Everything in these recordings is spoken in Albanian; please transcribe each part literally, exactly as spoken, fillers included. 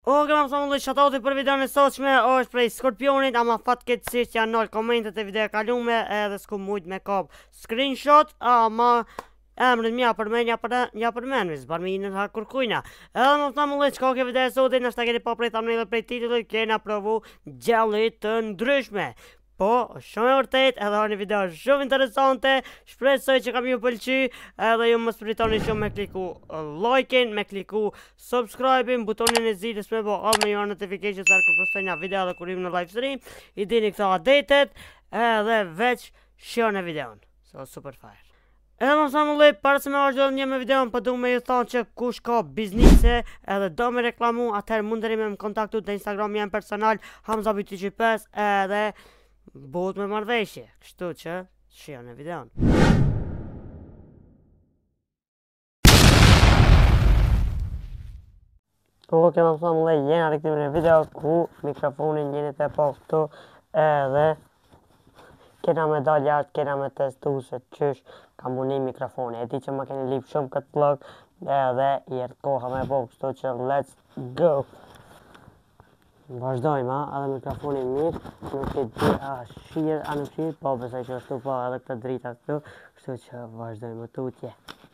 O, kemë mësë më shatoti për video në sotshme është prej Skorpionit, ama fatkeqësisht janë nol komentet e video kalume edhe s'ku mujt me kap screenshot, ama emrin mja përmenja për ja përmenvi, zbar me në hakur kujna. Edhe më të më qka ke video e sotit, nështë ta keni pa prej thumbnail dhe prej titullit, kena provu gjellit të ndryshme. Po, shumë e vërtet, edhe har një video shumë interesante, shpresoj që kam ju pëlqy, edhe ju më spritoni shumë me kliku like-in, me kliku subscribe-in, butonin e zilës me bo all me jo notification sërë kër postoj nga video dhe kur im në live stream, i dini këto updated, edhe veç shion e videon, so super fire. Edhe më sa më lejt, parë se me vazhdo një me videon, për du me ju thonë që kush ka biznise edhe do me reklamu, atëherë mundëri me më kontaktu të Instagram jem personal, Hamza B T G pesë, edhe bëhet me marrëveshje, kështu që shion e videon. Po, kemë mësë më lejt, jena rektimin e video ku mikrofonin njënit e po këtu edhe kena me dal jashtë, kena me testu se qysh ka muni mikrofoni. E ti që më keni lip shumë këtë vlog edhe jetë koha me po kështu që let's go! Vazhdojmë, a, edhe mikrofoni mirë, nuk e di a shirë, a nuk shirë, po besoj që është tu po edhe këtë drita këtu, kështu që vazhdojmë tutje.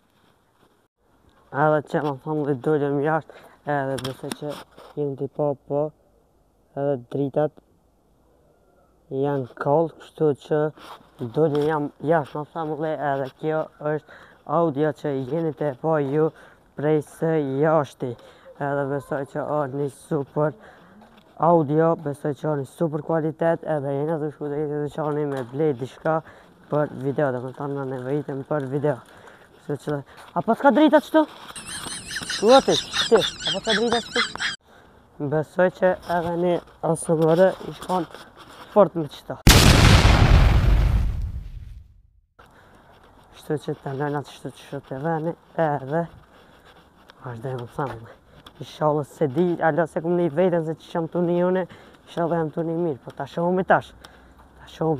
Edhe që më thonë dhe dollëm jashtë, edhe besoj që jenë t'i po po, edhe dritat janë kollë, kështu që dollëm jam jashtë, më thonë dhe edhe kjo është audio që jeni t'i po ju prej së jashti, edhe besoj që është një super audio, besoj që është një super kualitet edhe jena të shkudejtë dhe që është me blej dishka për video, dhe më tonë në nevejitëm për video. Që... A pas ka drita qëtu? Luatit, ti, a pas ka drita qëtu? Besoj që edhe një asëmërë i shkon fort me qëta. Shtu që të lënat shtu që shtu të veni edhe vazhdojmë të samë. Inshallah se di, alo se kom një vetën se që shëm të një une, inshallah jam të një mirë, po ta shohemi tash, ta shohemi.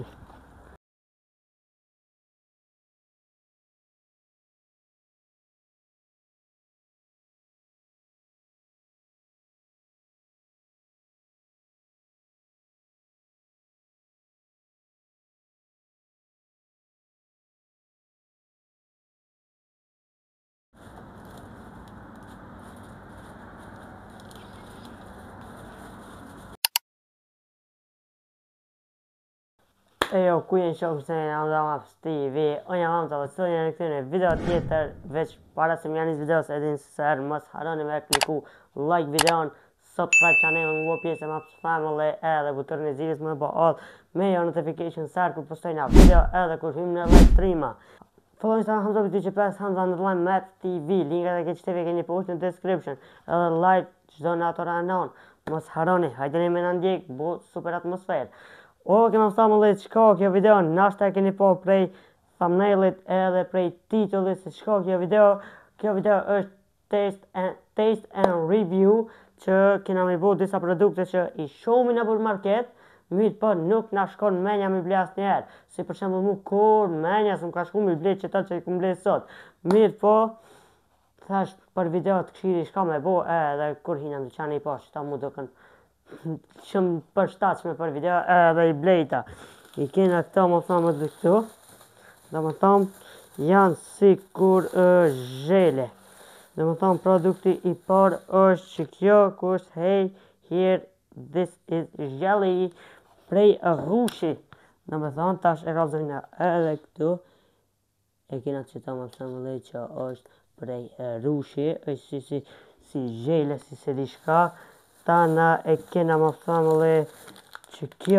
Ejo, ku jenë shokë se në Hamza T V, unë jam Hamza dhe sot jenë këtë një video tjetër, veç para se më janë njës video se edhin së sërë, mos haroni me kliku like videon, subscribe channel, më bo pjesë e Maps Family, edhe butorin e zilës më bo all, me jo notification sërë kur postoj nga video edhe kur hym në live streama. Follow Instagram Hamza B T G pesë, Hamza underline Maps T V, linkat e këtë qëtëve keni post në description, edhe like qdo në ato ranon, mos haroni, hajdeni me në ndjek, bo super atmosferë. O, kemë mësa më lejtë qka kjo video, nashta e keni po prej thumbnailit edhe prej titullit se qka kjo video. Kjo video është taste and, taste and review që kena me bo disa produkte që i shomi në për market, mirë po nuk na shkon menja me ble asë njerë. Si për shembull mu kur menja së më ka shku me ble që ta që i ku ble sot. Mirë po, thash për video të këshiri shka me bo edhe kur hina në qani i po që ta mu duken shumë përshtatshme për video edhe i blejta. I kena këto më thamë dhe këtu, dhe më thamë janë si kur zhele. Dhe më thamë produkti i par është që kjo ku është hey here this is jelly prej rrushi. Dhe më thamë tash e kalzojnë edhe këtu, e kena që ta më thamë dhe që është prej rrushi, është si si si zhele, si se di shka. Ta na e kena më family që kjo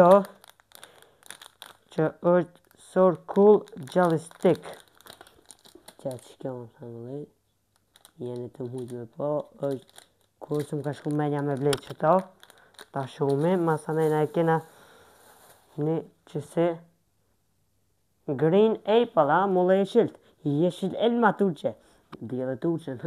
që është so cool jelly stick. Që që kjo më family jeni të mujtë me po është kur që më ka shku menja me blejt që ta ta shumë masane na e kena një që se green apple a mulle e shilt jeshil elma turqe dhjë dhe turqen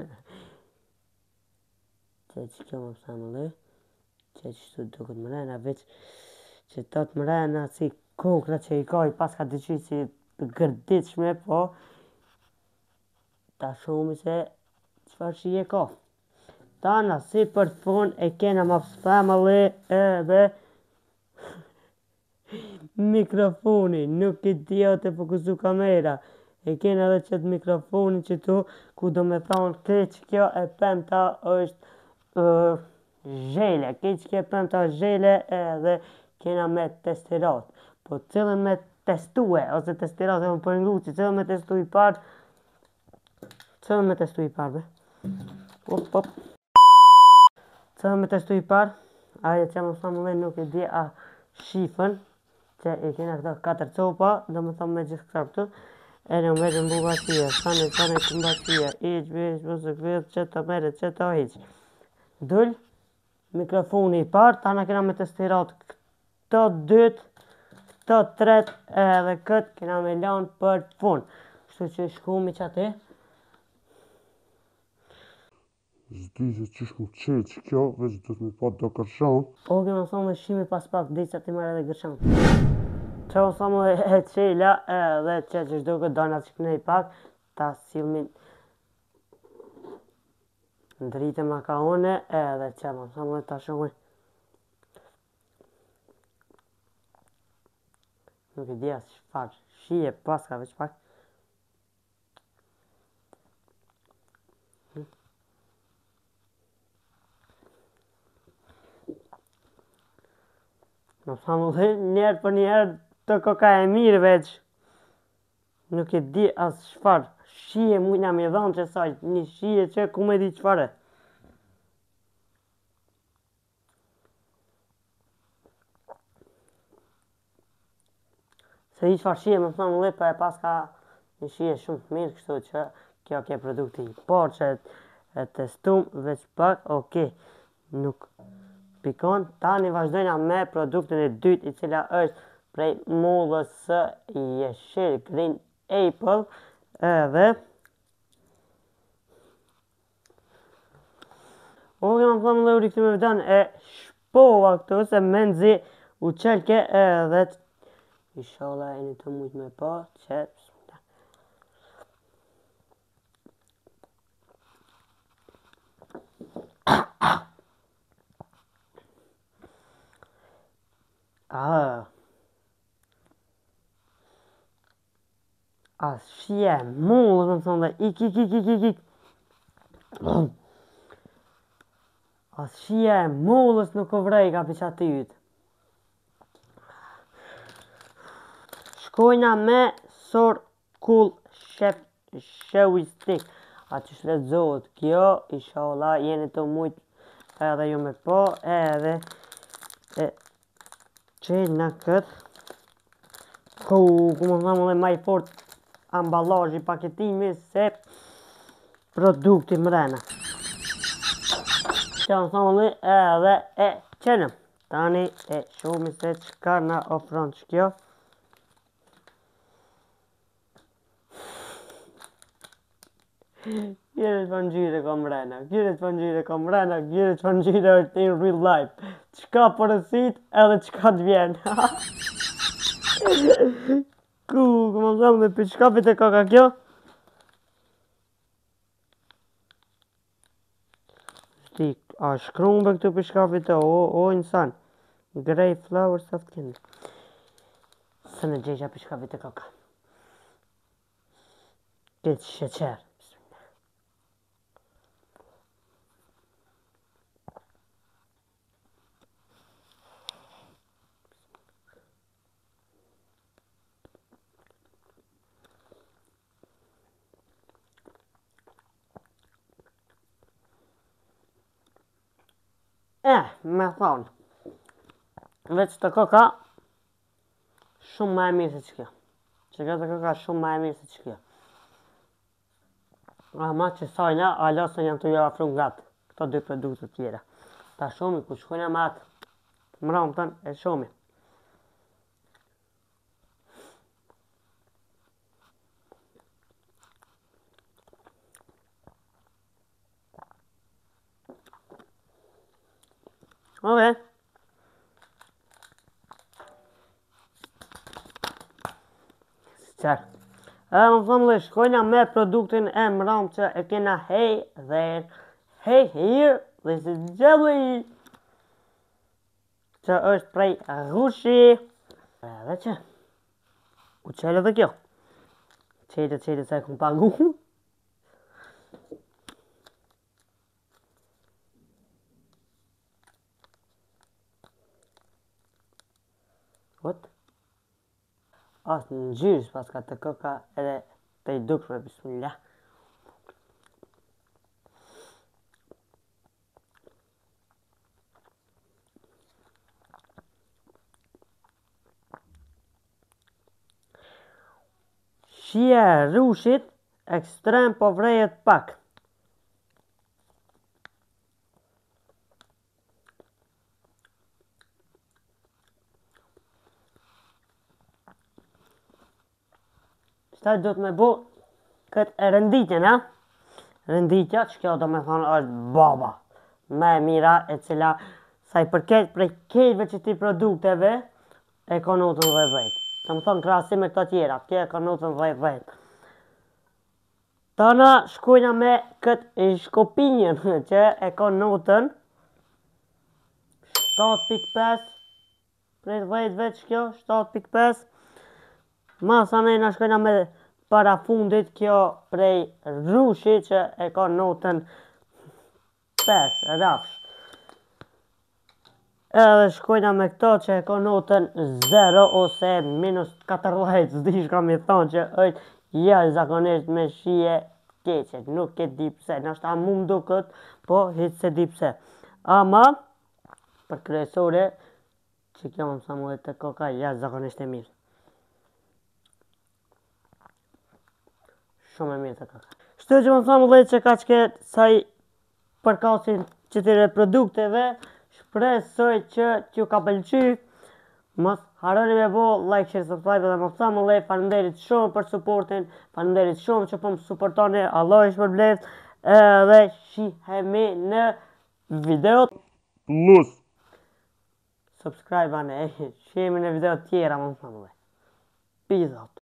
që që kjo më family që që të duket mrena, veç që të të mrena si kokra që i ka i pas ka dyqy si gërdit shme, po ta shumë se qëfar shi e ka. tana si për fun e kena Maps Family edhe mikrofoni, nuk i di o të fokusu kamera. E kena edhe qëtë mikrofoni që tu, ku do me thonë keq kjo e pemta është uh, zhele, keq kjo e pemta është zhele edhe kena me testirat. Po cilën me testue, ose testirat e më për ngruqi, cilën me testu i parë, cilën me testu i parë, be? Op, op. Cilën me testu i parë, aje që më thamë dhe nuk i di a shifën, që i kena këta katër copa, do me thamë me gjithë këta këtu, e në mërë në bubatia, sa në sa në këmbatia, iq, bish, bësë këtë, që të mërë, që të iq. Dull, mikrofoni i parë, ta në kena me testirat këto dytë, këto tret, edhe këtë kena me lanë për fun. Kështu që shkumi që ati. Zdi se qysh mu qeq kjo, veç do të mi pa do kërshon. O, kema thonë dhe shimi pas pak, di që ati mërë edhe gërshon. Që më thonë dhe e qela, edhe që që shdo këtë dojnë atë që kënej pak, ta silmin ndritë makaone, edhe që më thonë dhe ta shumë. Nuk i di asë shfarë, shije paska veç pak. Në thamë dhe njerë për njerë të koka e mirë veç. Nuk e di asë shfarë. Shije mujna me dhonë që saj, një shije që ku me di qëfare. Se i qëfar shije më thamë dhe për e pas ka një shije shumë të mirë, kështu që kjo ke produkti i parë që e testum veç pak, oke, nuk pikon. Tani vazhdojna me produktin e dytë i cila është prej mollës së jeshil Green Apple edhe o kemë thëmë dhe u rikëtim e vëdan e shpova këtu se menzi u qelke edhe ishala e një të mujtë me pa që Ah. As shije mollës më thonë dhe ik ik ik ik ik ik. As shije mollës nuk o vrej ka për qatë ytë. Shkojna me sor cool chef showy stick. A që shletëzohet kjo, ishala jeni të mujtë edhe ju me po edhe e qenë në këtë ku ku më thamë dhe maj fort ambalazhi paketimi se produkti mrena që më thamë dhe edhe e qenëm tani e shumë se qka në ofron që kjo Gjire që për njyre ka mrena, gjire që për njyre ka mrena, gjire që për njyre është in real life. Qka përësit edhe qka të vjen. Ku, ku më thamë dhe për shkapit e ka ka kjo? Shti, a shkrumë be këtu për shkapit e o, o insan. Grey flower soft candy. Së në gjeqa për shkapit e ka ka. Këtë sheqerë. Eh, me thonë, veç të koka, shumë ma e mirë se që kjo. Që kjo të koka shumë ma e mirë se që kjo. Ama që sajna, alo se njëm të jo afru nga të, këto dy produkte tjera. Ta shumë, ku shkojna me atë, më rëmë tënë, e shumë. Ok. Qërë. E më thëmë dhe shkojna me produktin e mram që e kena Hey There, Hey Here, Dhe si jelly që është prej rushi. Edhe që u qelë dhe kjo. Qelë, qelë, se e kom pagu. What? Asë në gjyrës pas ka të koka edhe të i dukshme, bismillah. Shia e rushit ekstrem po vrejet pak. Qëta do të me bu këtë e rënditjen, ha? Rënditja, që kjo do me thonë është baba. Me e mira e cila sa i përket prej kejtve që ti produkteve e ka notën dhjetë dhjetë. Të më thonë krahasim me këto tjera, kjo e ka notën dhjetë dhjetë. Tana shkojna me këtë shkopinjën që e ka notën shtatë pikë pesë prej dhjetëve që kjo, shtatë pikë pesë. Masa nejna shkojna me para fundit kjo prej rushi që e ka notën pesë, rafsh. Edhe shkojna me këto që e ka notën zero ose minus katërdhjetë, s'di shka mi thonë që është jashtë zakonisht me shije keqe, nuk e di pse, nështë a mu më duket, po hitë se di pse. Ama, për kryesore, që kjo më samu dhe të koka jashtë zakonisht e mirë. Shumë e mirë të koka. Shtu që më samu dhe që ka qke saj përkasin qëtire produkteve, shpresoj që t'ju ka pëlqy. Mos harroni me bo like, share, subscribe dhe më thamë dhe falenderit shumë për supportin, falenderit shumë që po më supportoni, Allah ish për bleft, edhe shihemi në videot Plus. subscribe ane, shihemi në videot tjera më thamë dhe. Peace out.